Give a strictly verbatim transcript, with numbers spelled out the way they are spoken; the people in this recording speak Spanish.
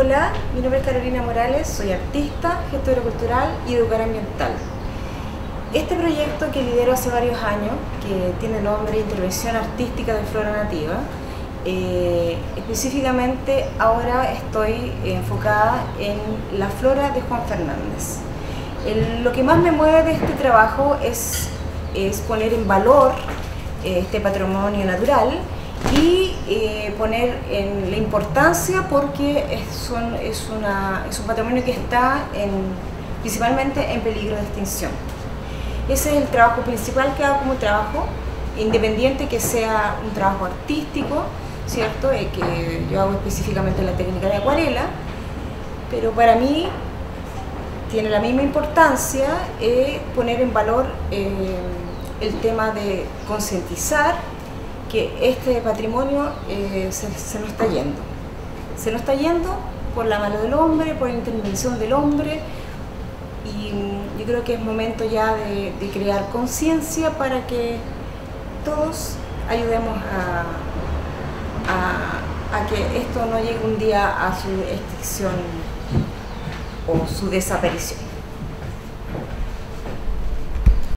Hola, mi nombre es Carolina Morales, soy artista, gestora cultural y educadora ambiental. Este proyecto que lidero hace varios años, que tiene el nombre Intervención Artística de Flora Nativa, eh, específicamente ahora estoy enfocada en la flora de Juan Fernández. El, lo que más me mueve de este trabajo es, es poner en valor eh, este patrimonio natural y eh, poner en la importancia porque es un, es, una, es un patrimonio que está en, principalmente en peligro de extinción. Ese es el trabajo principal que hago como trabajo, independiente que sea un trabajo artístico, ¿cierto? Eh, que yo hago específicamente la técnica de acuarela, pero para mí tiene la misma importancia eh, poner en valor eh, el tema de concientizar que este patrimonio eh, se, se nos está yendo. Se nos está yendo por la mano del hombre, por la intervención del hombre, y yo creo que es momento ya de, de crear conciencia para que todos ayudemos a, a, a que esto no llegue un día a su extinción o su desaparición.